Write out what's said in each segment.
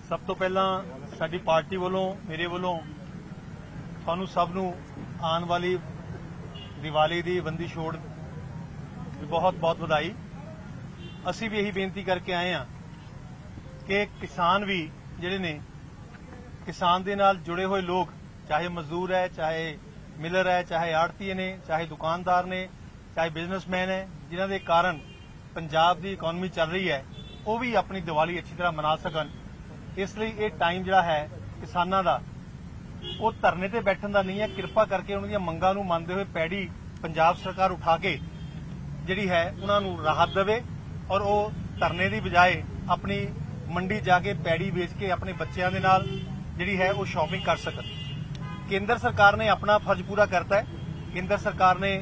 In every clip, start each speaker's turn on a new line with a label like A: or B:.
A: सब तो पहला साडी पार्टी वालों मेरे वालों थानू सब नू आने वाली दिवाली दी बंदी छोड़ बहुत बहुत बधाई। असी भी यही बेनती करके आए हैं कि किसान भी जिहड़े ने किसान दे नाल जुड़े हुए लोग, चाहे मजदूर है, चाहे मिलर है, चाहे आड़तीए ने, चाहे दुकानदार ने, चाहे बिजनेसमैन है, जिन्हां दे कारण पंजाब दी इकोनॉमी चल रही है, वो भी अपनी दिवाली अच्छी तरह मना सकन। इसलिए ये टाइम जिहड़ा है किसानां दा वो धरने ते बैठण दा नहीं है। कृपा करके उन्हां दी मंगां नूं मनदे हुए पैड़ी पंजाब सरकार उठा के जिहड़ी है उन्हां नूं राहत देवे और वो धरने दी बजाए अपनी मंडी जाके पैड़ी बेच के अपने बच्चों के नाल जिहड़ी है वो शॉपिंग कर सकन। केंद्र सरकार ने अपना फर्ज पूरा करता है। केंद्र सरकार ने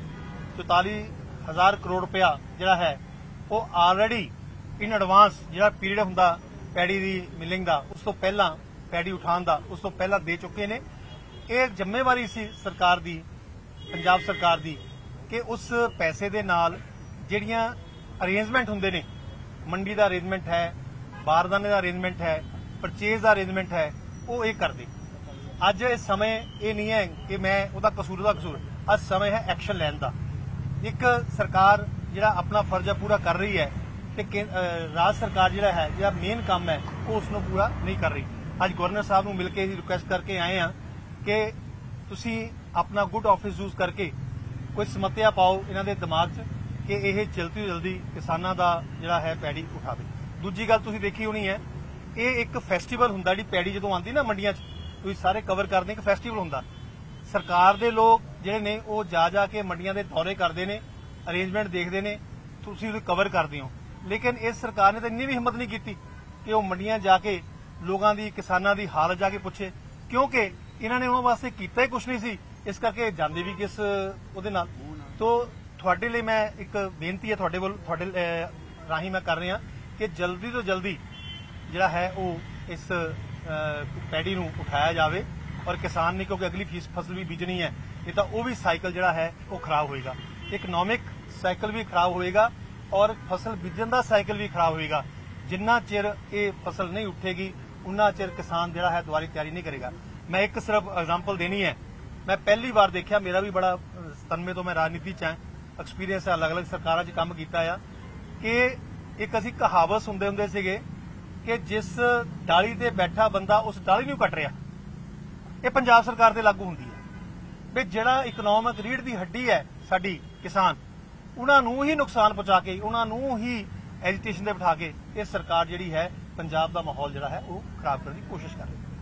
A: 44,000 करोड़ रुपया जिहड़ा है वो ऑलरेडी इन एडवांस जिहड़ा पीरियड हुंदा पैड़ी दी मिलिंग दा उस तो पहला पैड़ी उठाण दा उस तो पहला दे चुके ने। ये जिम्मेवारी सी सरकार दी, पंजाब सरकार दी, कि उस पैसे दे नाल जिहड़ियां अरेंजमेंट हुंदे ने, मंडी दा अरेंजमेंट है, बारदाने दा अरेंजमेंट है, परचेज दा अरेंजमेंट है, वो ये कर दे। अज इस समय ये नहीं है कि मैं उहदा कसूर अज समय है एक्शन लैण दा। एक सरकार जिहड़ा अपना फर्ज पूरा कर रही है कि राज सरकार जिहड़ा है जिहड़ा मेन काम है वो उसनूं पूरा नहीं कर रही। अज गवर्नर साहब नूं मिल के रिक्वेस्ट करके आए हैं कि तुसीं अपना गुड ऑफिस यूज करके कोई समस्या पाओ इन्हां दे दिमाग 'च कि यह जल्दी तो जल्दी किसानां दा जिहड़ा है पैड़ी उठावे। दूजी गल तुसीं देखी होनी है, ये एक फैसटीवल हुंदा जिहड़ी पैड़ी जदों आंदी ना मंडियां 'च, तुसीं सारे कवर करदे, एक फैसटीवल हुंदा। सरकार दे लोग जिहड़े ने वो जा के मंडियां दे दौरे करदे ने, अरेंजमेंट देखदे ने, तुसीं उहनूं कवर करदे हो। लेकिन इस सरकार ने तो इन्नी भी हिम्मत नहीं की कि वो मंडियां जाके लोगों की, किसानों की हालत जाके पूछे, क्योंकि इन्होंने उन्होंने वास्ते कीता ही कुछ नहीं सी, इस करके जांदे भी किस उहदे नाल। तो तुहाडे लई मैं एक बेनती है तुहाडे राही मैं कर रहा कि जल्दी तो जल्दी जिहड़ा है वो इस पैड़ी नूं उठाया जाए और किसान ने, क्योंकि अगली फसल भी बीजनी है, नहीं तो वो भी साइकिल जिहड़ा है वो खराब होएगा, इकनॉमिक साइकिल भी खराब होएगा और फसल बीजन का साइकिल भी खराब होएगा। जिन्ना चिर ये फसल नहीं उठेगी उन्ना चिर किसान जिहड़ा है दोबारा तैयारी नहीं करेगा। मैं एक सिर्फ एग्जाम्पल देनी है, मैं पहली बार देखा, मेरा भी बड़ा तनमे तो मैं राजनीति च एक्सपीरियंस है, अलग अलग सरकारां च काम कीता है, कि एक असीं कहावत सुनते हुंदे सीगे कि जिस डाली ते बैठा बंदा उस डाली नूं कट रहा। ये पंजाब सरकार ते लागू हुंदी है भी जिहड़ा इकनॉमिक रीढ़ दी हड्डी है साडी किसान, उन्होंने ही नुकसान पहुंचा के, उन्होंने ही एजिटेशन से बिठा के ये सरकार जिहड़ी है पंजाब का माहौल जिहड़ा है वो खराब करने की कोशिश कर रही है।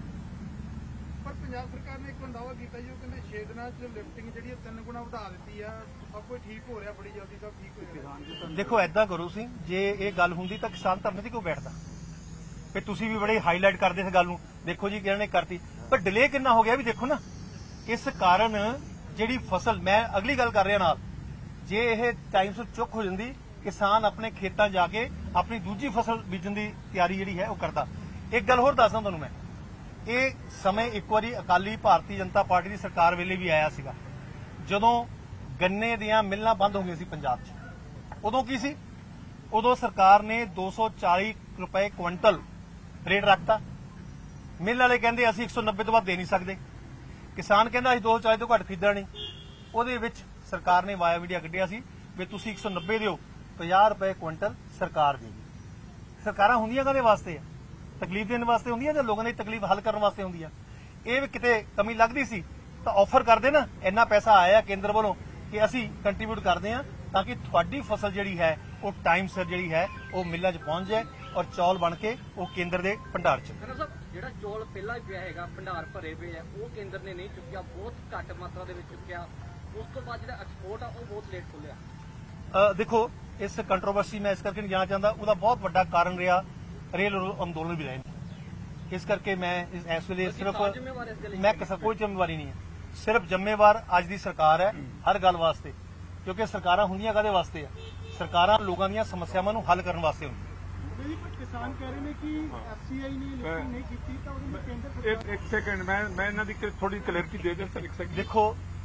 B: पर पंजाब सरकार ने एक दावा किया जी, कहते 6 दिनों लिफ्टिंग जी 3 गुना बढ़ा दी है, सब कुछ ठीक हो रहा, बड़ी जल्दी सब ठीक हो रहा।
A: देखो ऐदा करो सी, जे ये गल हुंदी तां किसान धरने ते क्यों बैठदा? फिर तुसीं भी बड़े हाईलाइट करदे इस गल नूं, देखो जी किहने करती, पर डिले कितना हो गया भी देखो ना। इस कारण जिहड़ी फसल, मैं अगली गल कर रहा नाल, जे यह टाइम से चुक हो जाती, किसान अपने खेतों जाके अपनी दूजी फसल बीजन की तैयारी जिहड़ी है वो करता। एक गल होर दसदा तुहानूं मैं, ये समय एक बारी अकाली भारतीय जनता पार्टी की सरकार वेले भी आया सीगा, जदों गन्ने दियां मिलां बंद हो गई सी पंजाब 'च। उदों की सी, उदों सरकार ने 240 रुपए क्विंटल रेट रखता। मिल वाले कहंदे असीं 190 तो बाद दे नहीं सकते, किसान कहंदा असीं 240 तो घट खरीदना नहीं। उहदे विच सरकार ने वाया मीडिया कढ़िया सी भी तुसीं 190 दिओ, 50 रुपए क्विंटल सरकार देगी। सरकारां हुंदियां काहदे वास्ते है? तकलीफ देने वास्ते हुंदियां जां लोगों की तकलीफ हल करने वास्ते हुंदियां? ये किते कमी लगदी सी तां ऑफर करदे ना, इन्ना पैसा आया केंद्र वालों कि असीं कंट्रीब्यूट करदे हां ताकि तुहाडी फसल जिहड़ी है वो टाइम सिर जिहड़ी है वो मिल्लां 'च पहुंच जाए और चौल बन के वो केंद्र के भंडार 'च।
C: ਜਿਹੜਾ ਚੌਲ ਪਹਿਲਾਂ ਹੀ ਪਿਆ ਹੈਗਾ, ਭੰਡਾਰ ਭਰੇ ਪਏ ਆ, ਉਹ ਕੇਂਦਰ ਨੇ ਨਹੀਂ ਚੁੱਕਿਆ, ਬਹੁਤ ਘੱਟ ਮਾਤਰਾ ਦੇ ਵਿੱਚ ਚੁੱਕਿਆ। ਉਸ ਤੋਂ ਬਾਅਦ ਜਿਹੜਾ ਐਕਸਪੋਰਟ ਆ ਉਹ ਬਹੁਤ ਲੇਟ ਖੁੱਲਿਆ।
A: देखो इस कंट्रोवर्सी मैं इस करके नहीं जाना चाहता, उसका बहुत बड़ा कारण रहा रेल अंदोलन भी रहे। इस करके मैं इस वेले सिर्फ मैं कोई जिम्मेवारी नहीं है, सिर्फ जिम्मेवार अज की सरकार है हर गल वास्ते, क्योंकि सरकारां हुंदियां काहदे वास्ते है? सरकारां लोगों दी समस्यावां नूं हल करने वास्ते हुंदियां।
B: किसान कह रहे हैं कि एफसीआई ने लिफ्टिंग नहीं की तो केंद्र।
D: एक सेकंड मैं इन्हां दी थोड़ी क्लैरिटी दे दें सर, एक सेकंड।
A: देखो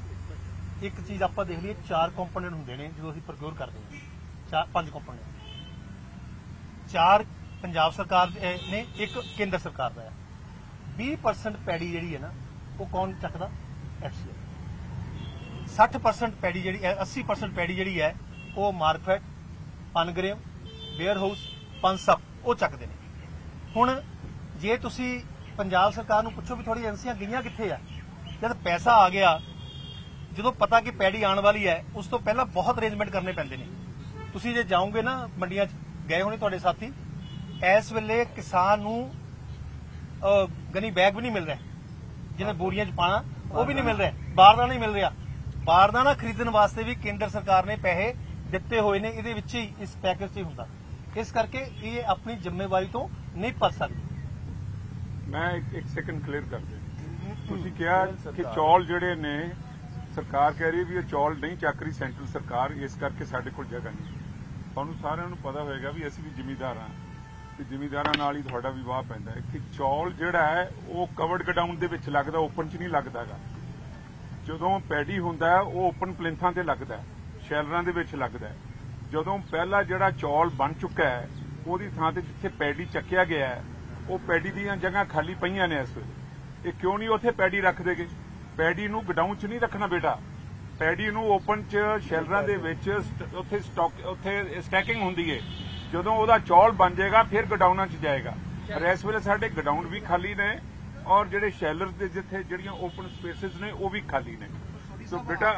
A: एक चीज आप देख लीए, 4 कंपोनेंट होंगे ने जो असीं प्रोक्योर करते हैं, 4-5 कंपोनेंट, 4 ਪੰਜਾਬ ਸਰਕਾਰ ਨੇ, ਇੱਕ ਕੇਂਦਰ ਸਰਕਾਰ ਦਾ ਹੈ। 20% ਪੈੜੀ ਜਿਹੜੀ ਹੈ ਨਾ ਉਹ ਕੌਣ ਚੱਕਦਾ? ਐਫਸੀਆਈ। 60% ਪੈੜੀ ਜਿਹੜੀ ਹੈ, 80% ਪੈੜੀ ਜਿਹੜੀ ਹੈ ਉਹ ਮਾਰਕਫੈਟ, ਪਨਗ੍ਰੇਮ, ਵੇਅਰ ਹਾਊਸ, ਪਨਸਪ ਉਹ ਚੱਕਦੇ ਨੇ। ਹੁਣ ਜੇ ਤੁਸੀਂ ਪੰਜਾਬ ਸਰਕਾਰ ਨੂੰ ਪੁੱਛੋ ਵੀ ਤੁਹਾਡੀ ਏਜੰਸੀਆਂ ਗਈਆਂ ਕਿੱਥੇ ਆ, ਜਦ ਪੈਸਾ ਆ ਗਿਆ, ਜਦੋਂ ਪਤਾ ਕਿ ਪੈੜੀ ਆਉਣ ਵਾਲੀ ਹੈ, ਉਸ ਤੋਂ ਪਹਿਲਾਂ ਬਹੁਤ ਅਰੇਂਜਮੈਂਟ ਕਰਨੇ ਪੈਂਦੇ ਨੇ। ਤੁਸੀਂ ਜੇ ਜਾਓਗੇ ਨਾ ਮੰਡੀਆਂ 'ਚ, ਗਏ ਹੋਣੇ ਤੁਹਾਡੇ ਸਾਥੀ, ਇਸ ਵੇਲੇ ਕਿਸਾਨ ਨੂੰ ਗਨੀ ਬੈਗ ਵੀ ਨਹੀਂ ਮਿਲ ਰਿਹਾ, ਜਿਹਨੇ ਬੋਰੀਆਂ 'ਚ ਪਾਣਾ ਉਹ ਵੀ ਨਹੀਂ ਮਿਲ ਰਿਹਾ, ਬਾਰਦਾਨਾ ਨਹੀਂ ਮਿਲ ਰਿਹਾ। ਬਾਰਦਾਨਾ ਖਰੀਦਣ ਵਾਸਤੇ ਵੀ ਕੇਂਦਰ ਸਰਕਾਰ ਨੇ ਪੈਸੇ ਦਿੱਤੇ ਹੋਏ ਨੇ, ਇਹਦੇ ਵਿੱਚ ਹੀ, ਇਸ ਪੈਕੇਜ 'ਚ ਹੀ ਹੁੰਦਾ। ਇਸ ਕਰਕੇ ਇਹ ਆਪਣੀ ਜ਼ਿੰਮੇਵਾਰੀ ਤੋਂ ਨਹੀਂ ਭੱਜ ਸਕਦੀ।
D: ਮੈਂ ਇੱਕ ਸੈਕਿੰਡ ਕਲੀਅਰ ਕਰ ਦੇ। ਤੁਸੀਂ ਕਿਹਾ ਕਿ ਚੌਲ ਜਿਹੜੇ ਨੇ ਸਰਕਾਰ ਕਹਿ ਰਹੀ ਹੈ ਵੀ ਇਹ ਚੌਲ ਨਹੀਂ ਚੱਕ ਰਹੀ ਸੈਂਟਰਲ ਸਰਕਾਰ, ਇਸ ਕਰਕੇ ਸਾਡੇ ਕੋਲ ਜਗ੍ਹਾ ਨਹੀਂ। ਤੁਹਾਨੂੰ ਸਾਰਿਆਂ ਨੂੰ ਪਤਾ ਹੋਏਗਾ ਵੀ ਅਸੀਂ ਵੀ ਜ਼ਿਮੀਂਦਾਰ ਹਾਂ ਤੇ ਜ਼ਿਮੀਂਦਾਰਾਂ ਨਾਲ ਹੀ ਤੁਹਾਡਾ ਵਿਵਾਹ ਪੈਂਦਾ ਹੈ ਕਿ ਚੌਲ ਜਿਹੜਾ ਹੈ ਉਹ ਕਵਰਡ ਗਡਾਊਨ ਦੇ ਵਿੱਚ ਲੱਗਦਾ, ਓਪਨ 'ਚ ਨਹੀਂ ਲੱਗਦਾਗਾ। ਜਦੋਂ ਪੈਡੀ ਹੁੰਦਾ ਹੈ ਉਹ ਓਪਨ ਪਲਿੰਥਾਂ ਤੇ ਲੱਗਦਾ, ਸ਼ੈਲਰਾਂ ਦੇ ਵਿੱਚ ਲੱਗਦਾ। ਜਦੋਂ ਪਹਿਲਾ ਜਿਹੜਾ ਚੌਲ ਬਣ ਚੁੱਕਾ ਹੈ ਉਹਦੀ ਥਾਂ ਤੇ ਜਿੱਥੇ ਪੈਡੀ ਚੱਕਿਆ ਗਿਆ ਹੈ ਉਹ ਪੈਡੀ ਦੀਆਂ ਜਗ੍ਹਾ ਖਾਲੀ ਪਈਆਂ ਨੇ ਇਸ ਵੇਲੇ। ਇਹ ਕਿਉਂ ਨਹੀਂ ਉੱਥੇ ਪੈਡੀ ਰੱਖ ਦੇਗੇ? ਪੈਡੀ ਨੂੰ ਗਡਾਊਨ 'ਚ ਨਹੀਂ ਰੱਖਣਾ ਬੇਟਾ, ਪੈਡੀ ਨੂੰ ਓਪਨ 'ਚ ਸ਼ੈਲਰਾਂ ਦੇ ਵਿੱਚ ਉੱਥੇ ਸਟੈਕਿੰਗ ਹੁੰਦੀ ਹੈ। ਜਦੋਂ ਉਹਦਾ ਚੌਲ ਬਣ ਜਾਏਗਾ ਫਿਰ ਗਡਾਊਨਾਂ 'ਚ ਜਾਏਗਾ। ਪਰ ਇਸ ਵੇਲੇ ਸਾਡੇ ਗਡਾਊਨ ਵੀ ਖਾਲੀ ਨੇ ਔਰ ਜਿਹੜੇ ਸ਼ੈਲਰ ਦੇ ਜਿੱਥੇ ਜਿਹੜੀਆਂ ਓਪਨ ਸਪੇਸਿਸ ਨੇ ਉਹ ਵੀ ਖਾਲੀ ਨੇ। ਸੋ ਬੇਟਾ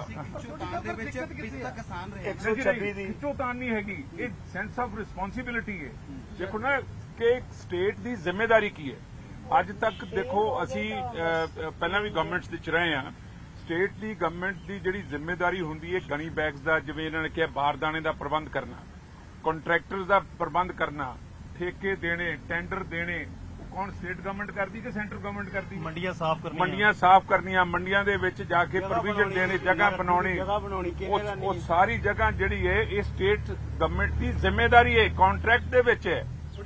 D: ਖਿੱਚੋਤਾਨ ਨਹੀਂ ਹੈਗੀ, ਇਹ ਸੈਂਸ ਆਫ ਰਿਸਪੌਂਸਿਬਿਲਿਟੀ ਹੈ। ਦੇਖੋ ਨਾ ਕਿ ਸਟੇਟ ਦੀ ਜ਼ਿੰਮੇਵਾਰੀ ਕੀ ਹੈ। ਅੱਜ ਤੱਕ ਦੇਖੋ ਅਸੀਂ ਪਹਿਲਾਂ ਵੀ ਗਵਰਨਮੈਂਟਸ ਵਿੱਚ ਰਹੇ ਹਾਂ, ਸਟੇਟ ਦੀ ਗਵਰਨਮੈਂਟ ਦੀ ਜਿਹੜੀ ਜ਼ਿੰਮੇਵਾਰੀ ਹੁੰਦੀ ਹੈ ਗਨੀ ਬੈਗਸ ਦਾ, ਜਿਵੇਂ ਇਹਨਾਂ ਨੇ ਕਿਹਾ ਬਾਰਦਾਨੇ ਦਾ ਪ੍ਰਬੰਧ ਕਰਨਾ, ਕੰਟਰੈਕਟਰਸ ਦਾ ਪ੍ਰਬੰਧ ਕਰਨਾ, ਠੇਕੇ ਦੇਣੇ, ਟੈਂਡਰ ਦੇਣੇ, ਕੌਣ ਸਟੇਟ ਗਵਰਨਮੈਂਟ ਕਰਦੀ ਕਿ ਸੈਂਟਰ ਗਵਰਨਮਟ ਕਰਦੀ?
A: ਮੰਡੀਆਂ ਸਾਫ਼ ਕਰਨੀਆਂ,
D: ਮੰਡੀਆਂ ਸਾਫ਼ ਕਰਨੀਆਂ, ਮੰਡੀਆਂ ਦੇ ਵਿੱਚ ਜਾ ਕੇ ਪ੍ਰੋਵੀਜ਼ਨ ਦੇਣੇ, ਜਗ੍ਹਾ ਬਣਾਉਣੀ, ਉਹ ਸਾਰੀ ਜਗ੍ਹਾ ਜਿਹੜੀ ਹੈ ਇਹ ਸਟੇਟ ਗਵਰਨਮੈਂਟ ਦੀ ਜ਼ਿੰਮੇਵਾਰੀ ਹੈ, ਕੰਟਰੈਕਟ ਦੇ ਵਿੱਚ ਹੈ।